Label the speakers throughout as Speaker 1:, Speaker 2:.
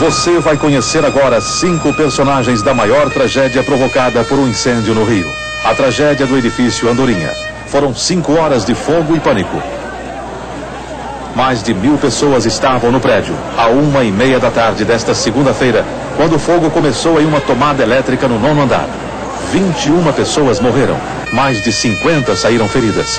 Speaker 1: Você vai conhecer agora 5 personagens da maior tragédia provocada por um incêndio no Rio. A tragédia do edifício Andorinha. Foram 5 horas de fogo e pânico. Mais de 1000 pessoas estavam no prédio, à 1h30 da tarde desta segunda-feira, quando o fogo começou em uma tomada elétrica no 9º andar. 21 pessoas morreram, mais de 50 saíram feridas.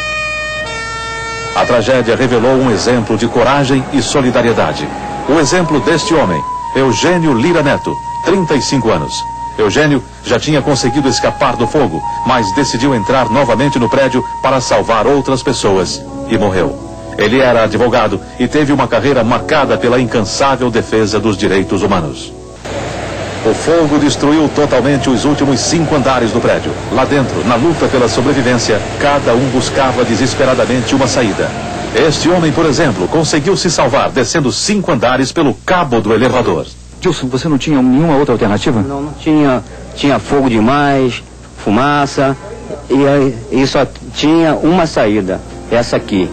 Speaker 1: A tragédia revelou um exemplo de coragem e solidariedade. O exemplo deste homem, Eugênio Lira Neto, 35 anos. Eugênio já tinha conseguido escapar do fogo, mas decidiu entrar novamente no prédio para salvar outras pessoas e morreu. Ele era advogado e teve uma carreira marcada pela incansável defesa dos direitos humanos. O fogo destruiu totalmente os últimos 5 andares do prédio. Lá dentro, na luta pela sobrevivência, cada um buscava desesperadamente uma saída. Este homem, por exemplo, conseguiu se salvar descendo 5 andares pelo cabo do elevador.
Speaker 2: Gilson, você não tinha nenhuma outra alternativa?
Speaker 3: Não tinha. Tinha fogo demais, fumaça, e só tinha uma saída, essa aqui.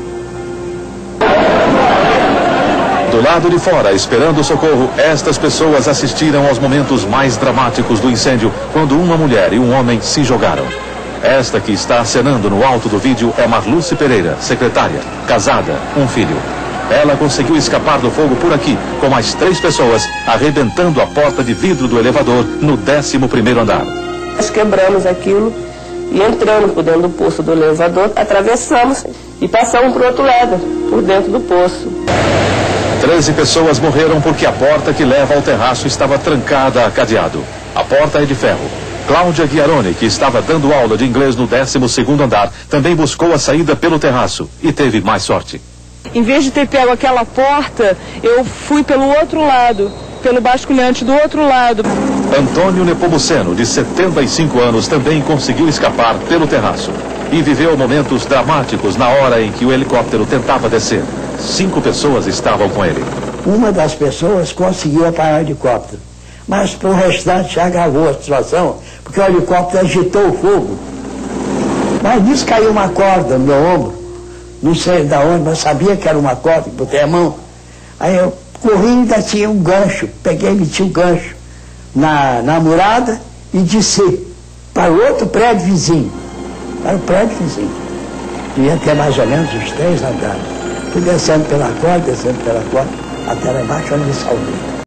Speaker 1: Do lado de fora, esperando socorro, estas pessoas assistiram aos momentos mais dramáticos do incêndio, quando uma mulher e um homem se jogaram. Esta que está acenando no alto do vídeo é Marluce Pereira, secretária, casada, um filho. Ela conseguiu escapar do fogo por aqui, com mais 3 pessoas, arrebentando a porta de vidro do elevador no 11º andar.
Speaker 4: Nós quebramos aquilo e entramos por dentro do poço do elevador, atravessamos e passamos para o outro lado, por dentro do poço.
Speaker 1: 13 pessoas morreram porque a porta que leva ao terraço estava trancada a cadeado. A porta é de ferro. Cláudia Guiarone, que estava dando aula de inglês no 12º andar, também buscou a saída pelo terraço e teve mais sorte.
Speaker 5: Em vez de ter pego aquela porta, eu fui pelo outro lado, pelo basculhante do outro lado.
Speaker 1: Antônio Nepomuceno, de 75 anos, também conseguiu escapar pelo terraço e viveu momentos dramáticos na hora em que o helicóptero tentava descer. 5 pessoas estavam com ele.
Speaker 6: Uma das pessoas conseguiu apagar o helicóptero, mas para o restante já agravou a situação, porque o helicóptero agitou o fogo. Mas nisso caiu uma corda no meu ombro, não sei de onde, mas sabia que era uma corda, que botei a mão. Aí eu corri e ainda tinha um gancho, peguei e meti o gancho na murada e desci para o outro prédio vizinho. Para o prédio vizinho. Devia ter mais ou menos uns 3 andares. Fui descendo pela corda, até lá embaixo, onde me salvei.